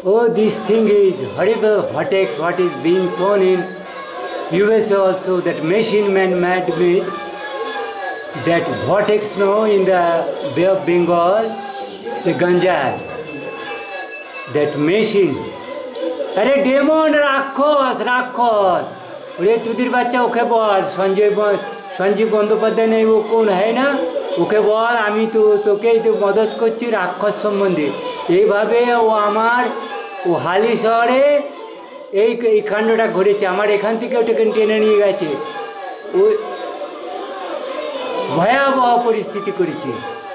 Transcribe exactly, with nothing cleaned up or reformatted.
Oh, this thing is horrible. What X, what is being shown in U S A also, that machine man made me, that vortex no in the Bay of Bengal, the ganjas, that machine. अरे demon राक्षस राक्षस अरे चुदिर बच्चा okay बोल संजय संजीव बंदोपाध्याय नहीं वो कौन है ना ओके बोल आमी तो तो के तो मदद करছি রাক্ষস সম্বন্ধে এইভাবে ও আমার ও হালি শহরে এই এই কাণ্ডটা ঘটেছে আমার এখান থেকে ওটাকে টেনে নিয়ে গেছে ও ভয়াবহ পরিস্থিতি করেছে।